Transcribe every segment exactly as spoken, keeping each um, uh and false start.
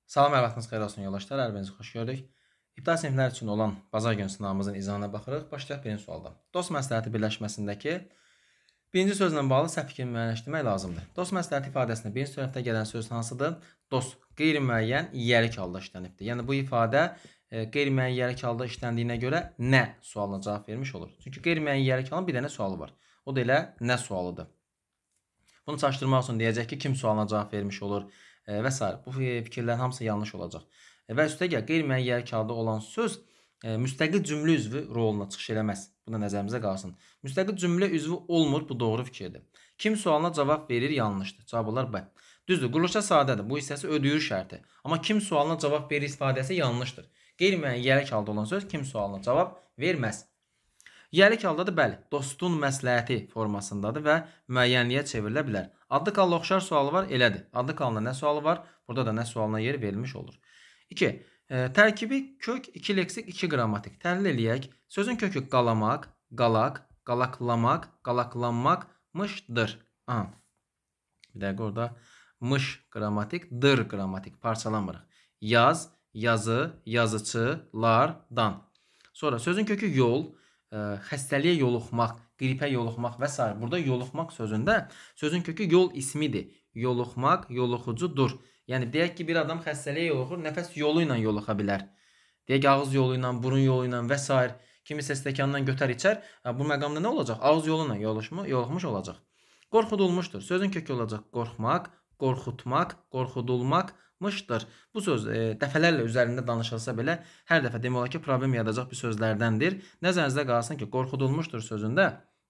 Salam, hər vaxtınız xeyir olsun yoldaşlar, hər birinizi xoş gördük. İbtidai siniflər üçün olan bazar günü sınavımızın izahına baxırıq. Başlayaq birinci sualdan. Dost məsləhəti birləşməsindəki birinci sözlə bağlı səhv fikrini müəyyənləşdirmək lazımdır. Dost məsləhəti ifadəsində birinci tərəfdə gələn söz hansıdır? Dost qeyri-müəyyən yiyəlik halda işlənibdir. Yəni bu ifadə e, qeyri-müəyyən yiyəlik halda işləndiyinə görə nə sualına cavab vermiş olur. Çünki qeyri-müəyyən yiyəlik halının bir dənə sualı var. O da elə nə sualıdır. Bunu çaşdırmaq üçün deyəcək ki, kim sualına cavab vermiş olur e, və s. Bu fikirlərin hamısı yanlış olacaq. E, və üstəgəl qeyri-müəyyən yiyəlik halda olan söz e, müstəqil cümlə üzvü roluna çıxış eləməz. Bu da nəzərimizə qalsın. Müstəqil cümlə üzvü olmur, bu doğru fikirdir. Kim sualına cavab verir, yanlışdır. Cavab olar B. Düzdür, quruluşa sadədir. Bu hissəsi ödəyir şərti. Amma kim sualına cavab verir ifadəsi yanlışdır. Qeyri-müəyyən yiyəlik halda olan söz kim sualına cavab verməz. Yiyəlik haldadır, bəli, dostun məsləhəti formasındadır və müəyyənliyə çevrilə bilər. Adlı qalla oxşar sualı var, elədir. Adlı qalla nə sualı var? Burada da nə sualına yer verilmiş olur. iki. E, tərkibi kök iki leksik iki qrammatik. Təhlil eləyək. Sözün kökü qalamaq, qalaq, qalaqlamaq, qalaqlanmaqmışdır. Aha. Bir dəqiqə orada mış qrammatik, dır qrammatik parçalanmırıq. Yaz, yazı, yazıçılardan. Sonra sözün kökü yol, xəstəliyə yoluxmaq, qripə yoluxmaq və s. Burada yoluxmaq sözündə sözün kökü yol ismidir. Yoluxmaq, yoluxucudur. Yəni deyək ki, bir adam xəstəliyə yoluxur, nəfəs yolu ilə yoluxa bilər. Deyək ki, ağız yolu ilə, burun yolu ilə və s. Kimisə stəkandan götər içər. Bu məqamda nə olacaq? Ağız yolu ilə yoluxmuş olacaq. Qorxudulmuşdur. Sözün kökü olacaq qorxmaq, qorxutmaq, qorxudulmaqmışdır. Bu söz e, dəfələrlə üzərində danışılsa belə hər dəfə demək olar ki, problem yaradacaq bir sözlərdəndir. Nəzərinizdə qalsın ki, qorxudulmuşdur sözündə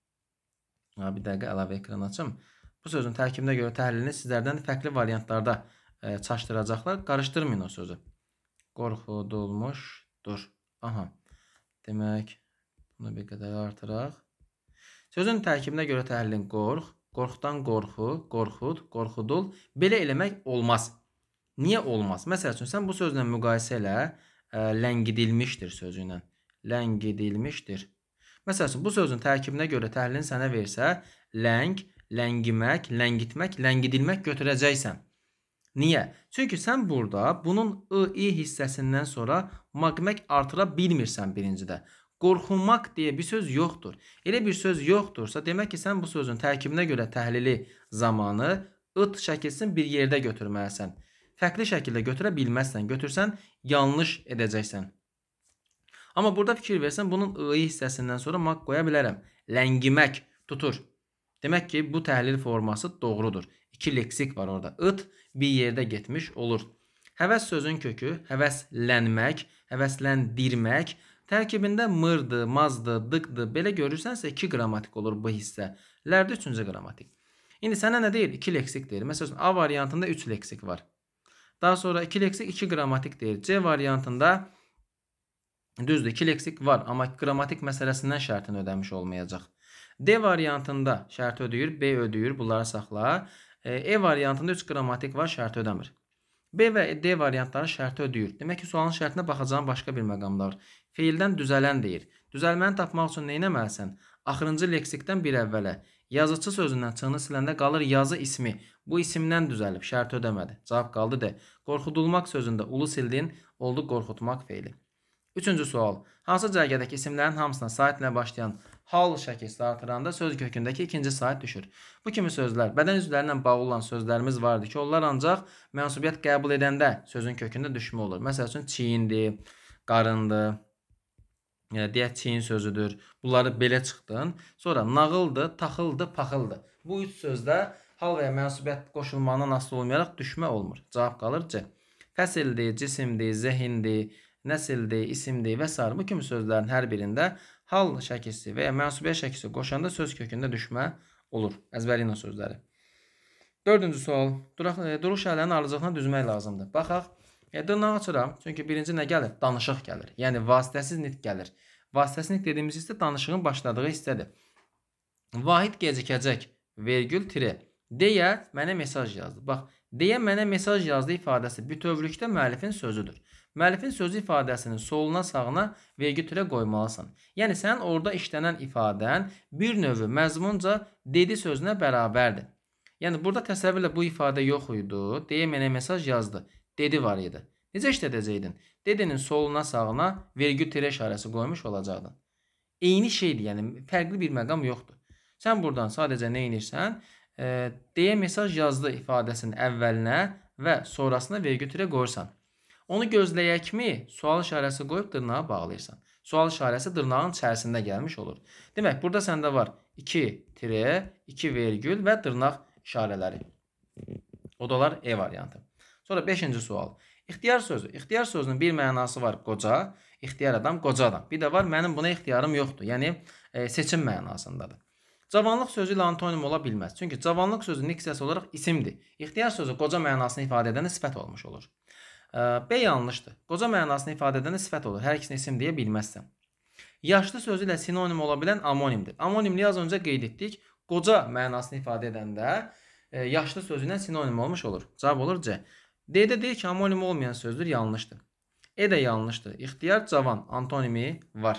ha, bir dəqiqə əlavə ekran açım. Bu sözün tərkibinə görə təhlilini sizlərdən fərqli variantlarda e, çaşdıracaqlar. Qarışdırmayın o sözü. Qorxudulmuşdur. Aha. Demək, bunu bir qədər artıraq. Sözün tərkibinə görə təhlilin qorx, qorxdan qorxu, qorxud, qorxudul. Belə eləmək olmaz. Niyə olmaz? Məsəl üçün, sən bu sözlə müqayisə elə, ə, ləngidilmişdir sözü ilə. Ləngidilmişdir. Məsəl üçün, bu sözün tərkibinə görə təhlilin sənə versə, ləng, ləngimək, ləngitmək, ləngidilmək götürəcəksən. Niyə? Çünki sən burada bunun ı-i hissəsindən sonra maqmək artıra bilmirsən birincidə. Qorxunmaq deyə bir söz yoxdur. Elə bir söz yoxdursa, demək ki, sən bu sözün tərkibinə görə təhlili zamanı ıt şəkilsin bir yerdə götürməlisən. Fərqli şəkildə götürə bilməzsən. Götürsən, yanlış edəcəksən. Amma burada fikir versən, bunun ı hissəsindən sonra maq qoya bilərəm. Ləngimək tutur. Demək ki, bu təhlil forması doğrudur. İki leksik var orada. It bir yerdə getmiş olur. Həvəs sözün kökü, həvəslənmək, həvəsləndirmək. Tərkibində mırdı, mazdı, dıqdı. Belə görürsənsə iki qrammatik olur bu hissə. Lərdə üçüncü qrammatik. İndi sənə nə deyir? iki leksik deyir. Məsələn, A variantında üç leksik var. Daha sonra iki leksik iki qrammatik deyir. C variantında düzdür, iki leksik var. Amma qrammatik məsələsindən şərtini ödəmiş olmayacaq. D variantında şərt ödəyir, B ödəyir. Bunları saxla. E variantında üç qrammatik var, şərt ödəmir. B və D variantları şərti ödəyir. Demək ki, sualın şərtinə baxacağım başqa bir məqamda var. Feildən düzələn deyir. Düzəlməni tapmaq üçün nə etməlisən? Axırıncı leksikdən bir əvvələ. Yazıcı sözündən çığını siləndə qalır yazı ismi. Bu isimdən düzəlib, şərti ödəmədi. Cavab qaldı D. Qorxudulmaq sözündə ulu sildin, oldu qorxutmaq feili. Üçüncü sual. Hansı cərgədəki isimlərin hamısına saitlə başlayan hal şəkilsi artıranda söz kökündəki ikinci sait düşür. Bu kimi sözlər, bədən üzvləri ilə bağlı olan sözlərimiz vardır ki, onlar ancaq mənsubiyyət qəbul edəndə sözün kökündə düşmə olur. Məsəl üçün, çiyindir, qarındır, deyək çiyin sözüdür. Bunları belə çıxdın. Sonra nağıldır, taxıldır, paxıldır. Bu üç sözdə hal və ya mənsubiyyət qoşulmandan asılı olmayaraq düşmə olmur. Cavab qalır C. Fəsildir, cisimdir, zehindir, nəsildir, isimdir və s. Bu kimi sözlərin hər birində hal şəkilsi və ya mənsubiyyət şəkilsi qoşanda söz kökündə düşmə olur. Əzbərləyin o sözləri. Dördüncü sual. Duruq şəhərlərinin ardıcılığına düzmək lazımdır. Baxaq. E, dırnağı açıram. Çünki birinci nə gəlir? Danışıq gəlir. Yəni vasitəsiz nitq gəlir. Vasitəsiz nitq dediyimiz hissə danışığın başladığı hissədir. Vahid gecikəcək. Vergül tire. Deyə mənə mesaj yazdı. Bax, deyə mənə mesaj yazdı ifadəsi bütövlükdə müəllifin sözüdür. Müəllifin sözü ifadəsinin soluna sağına vergül tire qoymalısan. Yəni sən orada işlənən ifadən bir növü məzmunca dedi sözünə bərabərdir. Yəni burada təsəvvürlə bu ifadə yox idi. Deyə mənə mesaj yazdı. dedi var idi. Necə işlədəcəydin? Dedinin soluna sağına vergül tirə işarəsi qoymuş olacaqdın. Eyni şeydir, yəni fərqli bir məqam yoxdur. Sən buradan sadəcə nə edirsən? E, deyə mesaj yazdı ifadəsinin əvvəlinə və sonrasına vergül tirə qoyursan. Onu gözləyəkmi? Sual işarəsi qoyub dırnağa bağlayırsan. Sual işarəsi dırnağın içərisində gəlmiş olur. Demək, burada səndə var iki tirə, iki vergül və dırnaq işarələri. O da olar E variantı. Sonra beşinci sual. İxtiyar sözü. İxtiyar sözünün bir mənası var qoca, ixtiyar adam, qoca adam. Bir də var mənim buna ixtiyarım yoxdur. Yəni e, seçim mənasındadır. Cavanlıq sözü ilə antonim ola bilməz. Çünki cavanlıq sözü diksiyası olaraq isimdir. İxtiyar sözü qoca mənasını ifadə edən sifət olmuş olur. B yanlışdır. Qoca mənasını ifadə edən sifət olur. Hər ikisini isim deyə bilməzsən. Yaşlı sözü ilə sinonim ola bilən amonimdir. Amonimli az öncə qeyd etdik. Qoca mənasını ifadə edəndə e, yaşlı sözü ilə sinonim olmuş olur. Cavab olur C. D-də deyir ki, amonim olmayan sözdür, yanlışdır. E də yanlışdır. İxtiyar, cavan, antonimi var.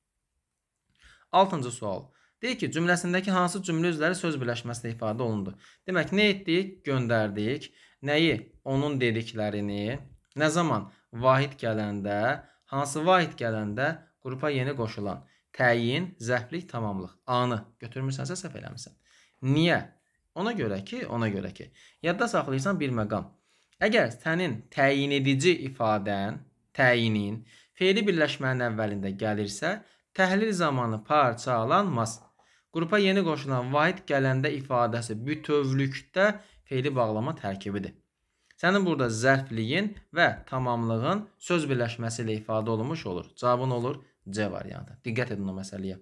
Altıncı sual. Deyir ki, cümləsindəki hansı cümlə üzvləri söz birləşməsində ifadə olundu? Demək, nə etdik? Göndərdik. Nəyi? Onun dediklərini. Nə zaman? Vahid gələndə. Hansı vahid gələndə? Qrupa yeni qoşulan. Təyin, zərflik, tamamlıq. Anı götürmürsənsə səhv eləmirsən. Niyə? Ona görə ki, ona görə ki. Yadda saxlayırsan bir məqam. Əgər sənin təyin edici ifadən, təyinin fe'li birləşmənin əvvəlində gəlirsə, təhlil zamanı parçalanmaz. Qrupa yeni qoşulan vahid gələndə ifadəsi bütövlükdə fe'li bağlama tərkibidir. Sənin burada zərfliyin və tamamlığın söz birləşməsi ilə ifadə olunmuş olur. Cavabın olur C variantı. Diqqət edin o məsələyə.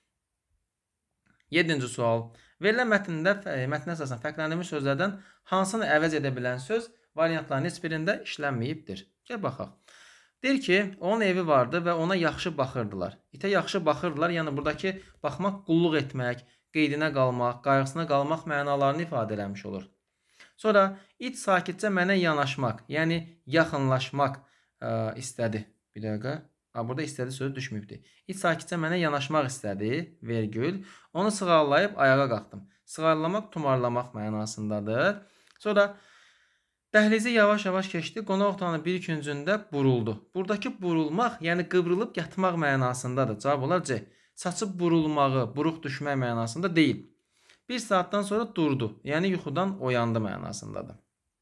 Yeddinci sual. Verilən mətndə, mətnə əsasən fərqləndirilmiş sözlərdən hansını əvəz edə bilən söz variantların heç birində işlənməyibdir. Gəl baxaq. Deyir ki, onun evi vardı və ona yaxşı baxırdılar. İtə yaxşı baxırdılar, yəni buradakı baxmaq qulluq etmək, qeydinə qalmaq, qayğısına qalmaq mənalarını ifadə eləmiş olur. Sonra it sakitcə mənə yanaşmaq, yəni yaxınlaşmaq ə, istədi. Bir dəqiqə. Burada istədi sözü düşməyibdir. İt sakitcə mənə yanaşmaq istədi, vergül. Onu sığallayıb ayağa qalxdım. Sığallamaq, tumarlamaq mənasındadır. Sonra dəhlizi yavaş-yavaş keçdi. Qonaq otağının bir küncündə buruldu. Buradakı burulmaq, yəni qıvrılıb yatmaq mənasındadır. Cavab olar C. Saçıb burulmağı, buruq düşmək mənasında deyil. Bir saatdan sonra durdu, yəni yuxudan oyandı mənasındadır.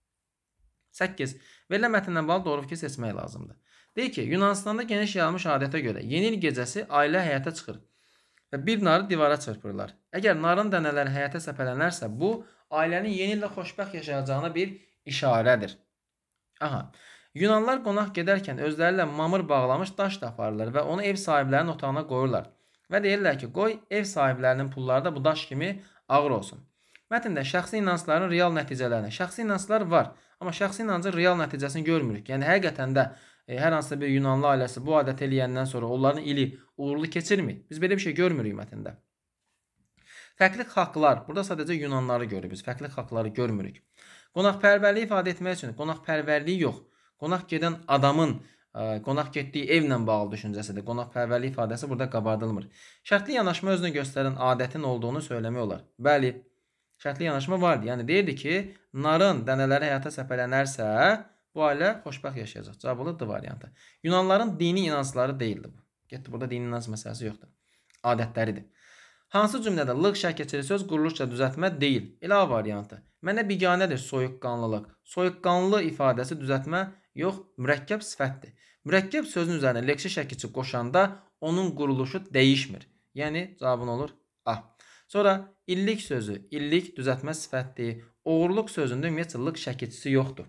səkkiz. Verilən mətndən bağlı doğru fikir seçmək lazımdır. Deyir ki, Yunanistanda geniş yayılmış adətə görə yeni il gecəsi ailə həyata çıxır və bir narı divara çırpırlar. Əgər narın dənələri həyata səpələnərsə, bu ailənin yeni ildə xoşbəxt yaşayacağına bir işarədir. Aha. Yunanlar qonaq gedərkən özləri ilə mamır bağlamış daş da aparırlar və onu ev sahiblərinin otağına qoyurlar. Və deyirlər ki, qoy ev sahiblərinin pulları da bu daş kimi ağır olsun. Mətndə şəxsi inancların real nəticələrini, şəxsi inanclar var, amma şəxsi inancın real nəticəsini görmürük. Yəni həqiqətən də e, hər hansısa bir Yunanlı ailəsi bu adət eləyəndən sonra onların ili uğurlu keçirmi? Biz belə bir şey görmürük mətndə. Fərqli xalqlar, burada sadəcə Yunanları görürük biz, fərqli xalqları görmürük. Qonaqpərvərliyi ifadə etmək üçün qonaqpərvərliyi yox, qonaq gedən adamın ə, qonaq getdiyi evlə bağlı düşüncəsidir. Qonaqpərvərlik ifadəsi burada qabardılmır. Şərtli yanaşma özünü göstərən adətin olduğunu söyləmək olar. Bəli, şərtli yanaşma vardı. Yəni deyirdi ki, narın dənələri həyata səpələnərsə, bu ailə xoşbəxt yaşayacaq. Cavab olur D variantı. Yunanların dini inancları deyildi bu. Getdi, burada dini inanc məsələsi yoxdur. Adətləridir. Hansı cümlədə lıq şək keçiri söz quruluşca düzəltmə deyil? Elə A variantı. Mənə biganədir soyuqqanlılıq. Soyuqqanlı ifadəsi düzəltmə yox, mürəkkəb sifətdir. Mürəkkəb sözün üzərinə leksi şəkilçi qoşanda onun quruluşu dəyişmir. Yəni cavabın olur A. Sonra illik sözü, illik düzəltmə sifətdir. Oğurluq sözündə ümumiyyətlə lıq şəkilçisi yoxdur.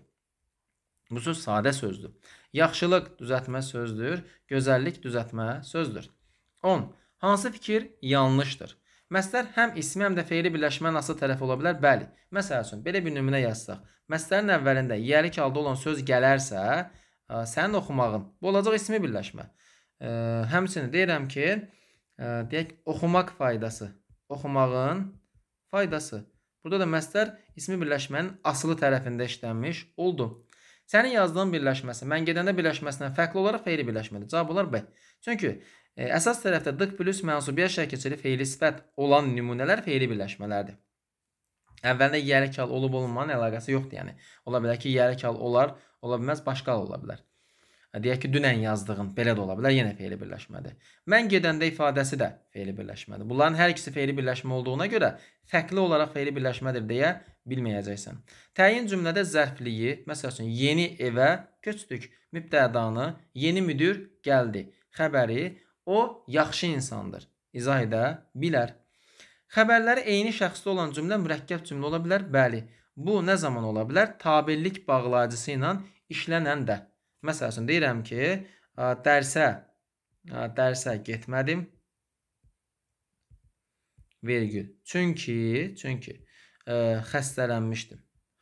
Bu söz sadə sözdür. Yaxşılıq düzəltmə sözdür, gözəllik düzəltmə sözdür. on. Hansı fikir yanlışdır? Məsdər həm ismi, həm də fe'li birləşmənin asıl tərəfi ola bilər? Bəli. Məsəl üçün, belə bir nümunə yazsaq. Məsdərin əvvəlində yəlik halda olan söz gələrsə, sənin oxumağın, bu olacaq ismi birləşmə. Həmçinin deyirəm ki, deyək, oxumaq faydası, oxumağın faydası. Burada da məsdər ismi birləşmənin asılı tərəfində işlənmiş oldu. Sənin yazdığın birləşməsi, mən gedəndə birləşməsindən fərqli olaraq fe'li birləşmədir. Cavab olar B. Çünki e, əsas tərəfdə dıq plus mənsubiyyət şəkilçili fe'li sifət olan nümunələr fe'li birləşmələrdir. Əvvəldə yiyəlik hal olub olmamanın əlaqəsi yoxdur, yəni. Ola bilər ki, yiyəlik hal olar, ola bilməz, başqa hal ola bilər. Deyək ki, dünən yazdığın belə də ola bilər, yenə fe'li birləşmədir. Mən gedəndə ifadəsi də fe'li birləşmədir. Bunların hər ikisi fe'li birləşmə olduğuna görə fərqli olaraq fe'li birləşmədir deyə bilməyəcəksən. Təyin cümlədə zərfliyi, məsəl üçün, yeni evə köçdük, mübtədanı, yeni müdir gəldi, xəbəri, o yaxşı insandır. İzah edə bilər. Xəbərləri eyni şəxsdə olan cümlə mürəkkəb cümlə ola bilər. Bəli, bu nə zaman ola bilər? Tabellik bağlayıcısı ilə işlənəndə. Məsəl üçün, deyirəm ki, dərsə, dərsə getmədim, vergül. Çünki, çünki xəstələnmişdim.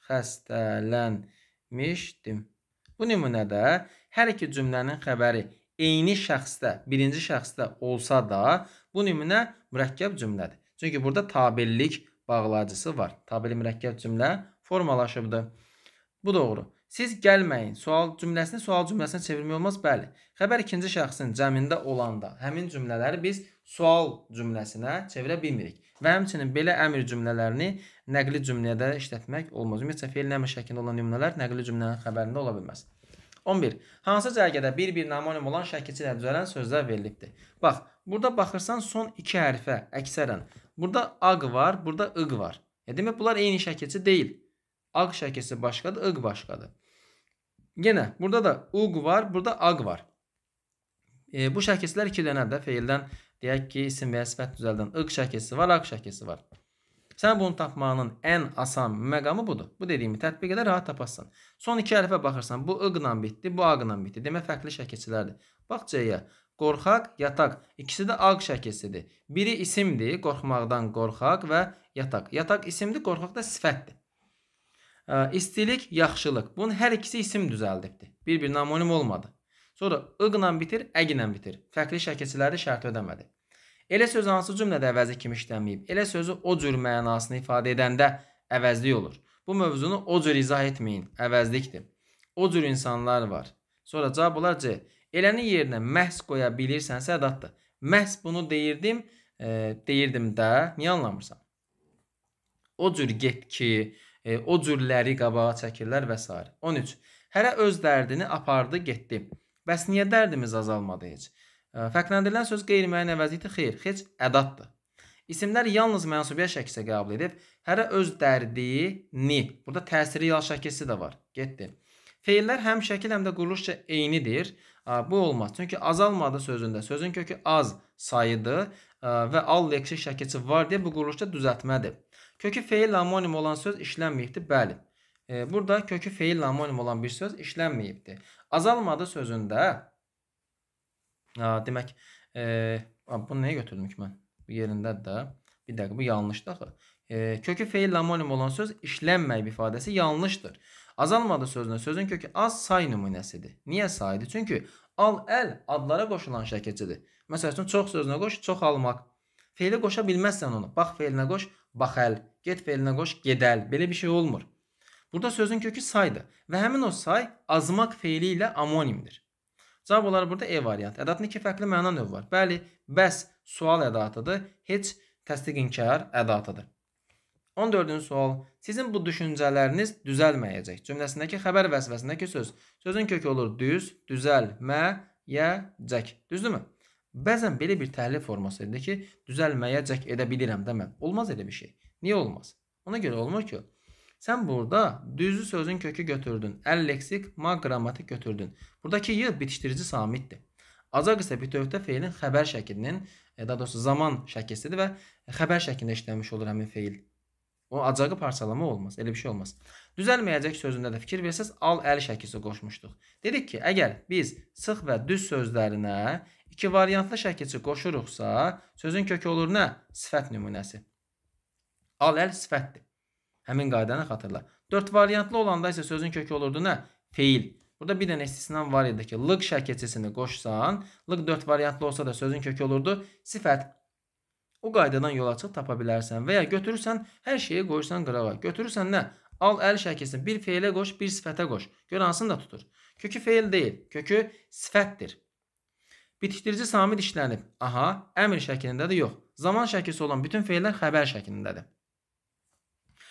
Xəstələnmişdim. Bu nümunədə hər iki cümlənin xəbəri eyni şəxsdə, birinci şəxsdə olsa da, bu nümunə mürəkkəb cümlədir. Çünki burada tabellik bağlayıcısı var. Tabeli mürəkkəb cümlə formalaşıbdır. Bu doğru. Siz gəlməyin. Sual cümləsini sual cümləsinə çevirmək olmaz. Bəli. Xəbər ikinci şəxsin cəmində olanda həmin cümlələri biz sual cümləsinə çevirə bilmirik. Və həmçinin belə əmr cümlələrini nəqli cümləyə də işlətmək olmaz. Ümumiyyətlə, fe'lin əmr şəklində olan nümunələr nəqli cümlənin xəbərində ola bilməz. on bir. Hansı cərgədə bir-bir namonim olan şəkilçi ilə düzələn sözlər verilibdir? Bax, burada baxırsan son iki hərfə əksərən. Burada aq var, burada ıq var. E, demək, bunlar eyni şəkilçi deyil. Aq şəkilçisi başqadır, ıq başqadır. Yenə, burada da uq var, burada aq var. E, bu şəkilçilər iki dənədir. Feildən deyək ki, isim və ya sifət düzəldən ıq şəkilçisi var, aq şəkilçisi var. Sən bunu tapmağının ən asan məqamı budur. Bu dediyimi tətbiq edər, rahat tapasın. Son iki hərfə baxırsan, bu ıqla bitdi, bu aqla bitdi. Demək, fərqli şəkilçilərdir. Bax C-yə. Qorxaq, yataq. İkisi də aq şəkilçisidir. Biri isimdir, qorxmaqdan qorxaq və yataq. Yataq isimdir, qorxaq da sifətdir. İstilik, yaxşılıq. Bunun hər ikisi isim düzəldibdir. Bir-bir namonim olmadı. Sonra ıqla bitir, əqlə bitir. Fərqli şəkilçiləri şərt ödəmədi. Elə söz hansı cümlədə əvəzi kimi işlənməyib? Elə sözü o cür mənasını ifadə edəndə əvəzlik olur. Bu mövzunu o cür izah etməyin. Əvəzlikdir. O cür insanlar var. Sonra cavab olar C. Elənin yerinə məhz qoya bilirsənsə ədatdır. Məhz bunu deyirdim, e, deyirdim də, niyə anlamırsan? O cür get ki, E, o cürləri qabağa çəkirlər və s. on üç. Hərə öz dərdini apardı, getdi. Bəs niyə dərdimiz azalmadı heç? E, fərqləndirilən söz qeyri-müəyyən əvəzlikdir, xeyr, heç ədatdır. İsimlər yalnız mənsubiyyət şəkildə qəbul edib, hərə öz dərdini, burada təsiri yal şəkilsi də var, getdi. Feillər həm şəkil, həm də quruluşca eynidir. E, bu olmaz. Çünki azalmadı sözündə, sözün kökü az sayıdır e, və al leksi şəkilsi var deyə bu quruluşca düzəltmədir. Kökü feil amonim olan söz işlənməyibdir. Bəli. E, burada kökü feil amonim olan bir söz işlənməyibdir. Azalmadı sözündə a, demək e, bunu nəyə götürdüm ki mən? Bu yerindədir də. Bir dəqiqə, bu yanlışdır axı. E, kökü feil amonim olan söz işlənməyib ifadəsi yanlışdır. Azalmadı sözünə sözün kökü az say nümunəsidir. Niyə saydır? Çünki al, əl adlara qoşulan şəkilçidir. Məsəl üçün, çox sözünə qoş, çox almaq. Feili qoşa bilməzsən onu. Bax feilinə qoş, baxəl. Get feilinə qoş, gedəl. Belə bir şey olmur. Burada sözün kökü saydır. Və həmin o say azmaq feili ilə amonimdir. Cavab olar burada E variantı. Ədatın iki fərqli məna növü var. Bəli, bəs sual ədatıdır. Heç təsdiq inkar ədatıdır. on dördüncü sual. Sizin bu düşüncələriniz düzəlməyəcək. Cümləsindəki xəbər vəzifəsindəki söz. Sözün kökü olur düz, düzəlməyəcək. Düzdürmü? Bəzən belə bir təhlil forması edir ki, düzəlməyəcək edə bilirəm də mən. Olmaz elə bir şey. Niyə olmaz? Ona görə olmur ki, sən burada düzlü sözün kökü götürdün. Əl leksik, ma qrammatik götürdün. Buradakı y bitişdirici samitdir. Acaq isə bütövdə feilin xəbər şəklinin, daha doğrusu zaman şəkilsidir və xəbər şəklində işlənmiş olur həmin feil. O acağı parçalama olmaz. Elə bir şey olmaz. Düzəlməyəcək sözündə də fikir versəz, al, əl şəkilsi qoşmuşduq. Dedik ki, əgər biz sıx və düz sözlərinə iki variantlı şəkilçi qoşuruqsa, sözün kökü olur nə? Sifət nümunəsi. Al, əl sifətdir. Həmin qaydanı xatırla. dörd variantlı olanda isə sözün kökü olurdu nə? Feil. Burada bir dənə istisna var idi ki, lıq şəkilçisini qoşsan, lıq dörd variantlı olsa da sözün kökü olurdu sifət. O qaydadan yola çıx tapa bilərsən və ya götürürsən, hər şeyi qoyursan qırağa. Götürürsən nə? Al, əl şəkilsini bir feilə qoş, bir sifətə qoş. Gör hansını da tutur. Kökü feil deyil, kökü sifətdir. Bitişdirici samit işlənib. Aha, əmr şəklindədir, yox. Zaman şəkilsi olan bütün feillər xəbər şəklindədir.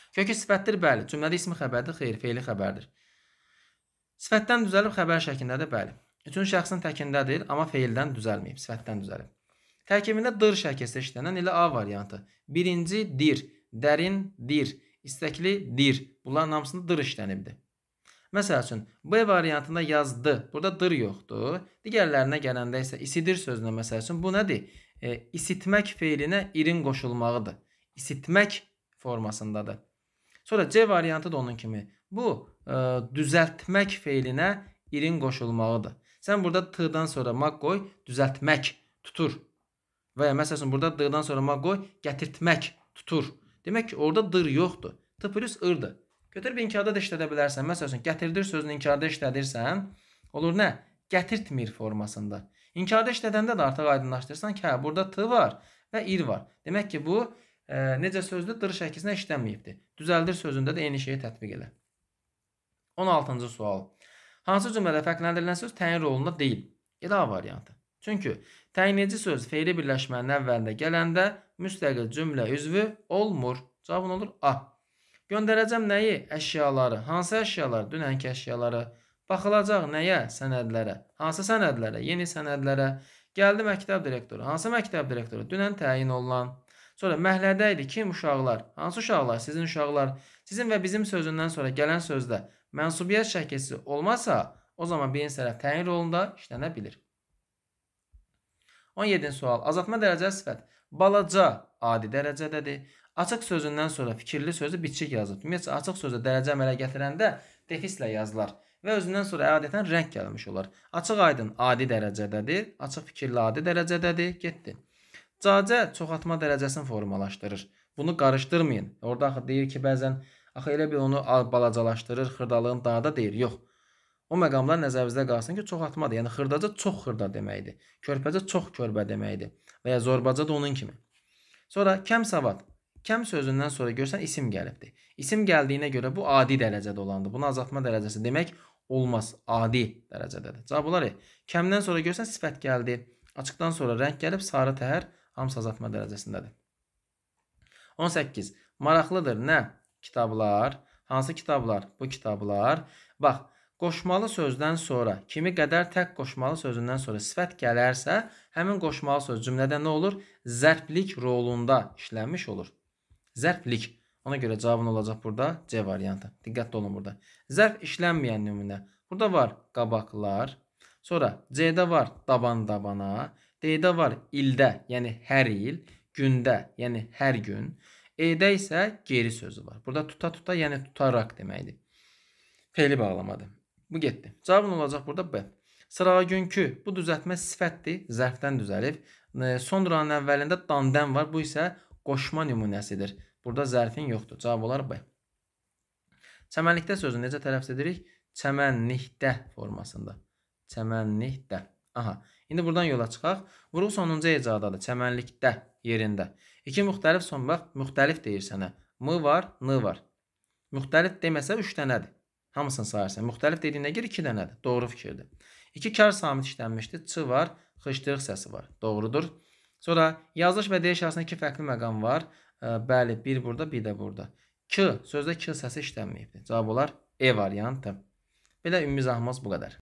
Kökü sifətdir, bəli. Cümlədə ismi xəbərdir, xeyr, feili xəbərdir. Sifətdən düzəlib xəbər şəklindədir, bəli. Üçüncü şəxsin təkindədir, amma feildən düzəlməyib, sifətdən düzəlib. Tərkibində dır şəkildə işlənən ilə A variantı. Birinci dir, dərin dir, istəkli dir. Bunların hamısında dır işlənibdir. Məsəl üçün, B variantında yazdı. Burada dır yoxdur. Digərlərinə gələndə isə isidir sözünə məsəl üçün. Bu nədir? E, isitmək feilinə irin qoşulmağıdır. İsitmək formasındadır. Sonra C variantı da onun kimi. Bu e, düzəltmək feilinə irin qoşulmağıdır. Sən burada T-dan sonra maq qoy, düzəltmək tutur. Və ya məsəl üçün burada D-dan sonra maq qoy, gətirtmək tutur. Demək ki, orada dır yoxdur. T plus ırdır. Götürüb inkarda da işlədə bilərsən. Məsəl üçün, gətirdir sözünü inkarda işlədirsən, olur nə? Gətirtmir formasında. İnkarda işlədəndə də artıq aydınlaşdırırsan ki, hə, burada T var və ir var. Demək ki, bu e, necə sözdür? Dır şəkildə işlənməyibdir. Düzəldir sözündə də eyni şeyi tətbiq elə. on altıncı sual. Hansı cümlədə fərqləndirilən söz təyin rolunda deyil? Elə A variantı. Çünki təyinləyici söz feili birləşmənin əvvəlində gələndə müstəqil cümlə üzvü olmur. Cavabın olur A. Göndərəcəm nəyi? Əşyaları. Hansı əşyaları? Dünənki əşyaları. Baxılacaq nəyə? Sənədlərə. Hansı sənədlərə? Yeni sənədlərə. Gəldi məktəb direktoru. Hansı məktəb direktoru? Dünən təyin olunan. Sonra məhlədə idi kim? Uşaqlar. Hansı uşaqlar? Sizin uşaqlar. Sizin və bizim sözündən sonra gələn sözdə mənsubiyyət şəkilsi olmasa, o zaman birinci tərəf təyin rolunda işlənə bilir. on yeddinci sual. Azaltma dərəcəli sifət. Balaca adi dərəcədədir. Açıq sözündən sonra fikirli sözü bitişik yazılır. Ümumiyyətcə, açıq sözü dərəcə əmələ gətirəndə defislə yazılar və özündən sonra adətən rəng gəlmiş olar. Açıq aydın adi dərəcədədir. Açıq fikirli adi dərəcədədir. Getdi. Cacə çoxaltma dərəcəsini formalaşdırır. Bunu qarışdırmayın. Orada axı deyir ki, bəzən axı elə bir onu balacalaşdırır, xırdalığın daha da deyir. Yox. O məqamlar nəzərinizdə qalsın ki, çoxaltmadır. Yəni xırdaca çox xırda deməkdir. Körpəcə çox körpə deməkdir. Və ya zorbaca da onun kimi. Sonra kəm savad. Kəm sözündən sonra görsən isim gəlibdir. İsim gəldiyinə görə bu adi dərəcədə olandır. Bunu azaltma dərəcəsi demək olmaz. Adi dərəcədədir. Cavab olar. Kəmdən sonra görsən sifət gəldi. Açıqdan sonra rəng gəlib sarı təhər hamısı azaltma dərəcəsindədir. on səkkiz. Maraqlıdır. Nə? Kitablar. Hansı kitablar? Bu kitablar. Bax, qoşmalı sözdən sonra kimi qədər tək qoşmalı sözündən sonra sifət gələrsə, həmin qoşmalı söz cümlədə nə olur? Zərflik rolunda işlənmiş olur. Zərflik. Ona görə cavabın olacaq burada C variantı. Diqqətli olun burada. Zərf işlənməyən nümunə. Burada var qabaqlar. Sonra C-də var daban-dabana. D-də var ildə, yəni hər il. Gündə, yəni hər gün. E-də isə geri sözü var. Burada tuta-tuta, yəni tutaraq deməkdir. Feili bağlamadır. Bu getdi. Cavabın olacaq burada B. Sırağa günkü bu düzəltmə sifətdir. Zərfdən düzəlib. Sonranın əvvəlində dandən var. Bu isə qoşma nümunəsidir. Burada zərfin yoxdur. Cavab olar B. Çəmənlikdə sözü necə tələffüz edirik? Çəmənlikdə formasında. Çəmənlikdə. Aha. İndi buradan yola çıxaq. Vuruq sonuncu ecadadır. Çəmənlikdə yerində. İki müxtəlif son bax. Müxtəlif deyir sənə. M var, N var. Müxtəlif deməsə üç dənədir. Hamısını sayırsan. Müxtəlif dediyinə görə iki dənədir. Doğru fikirdir. İki kar samit işlənmişdir. Ç var, xışdırıq səsi var. Doğrudur. Sonra yazılış və deyiş arasında iki fərqli məqam var. E, bəli, bir burada, bir də burada. K, sözdə K səsi işlənməyibdir. Cavab olar E variantı. Belə ümumi izahımız bu qədər.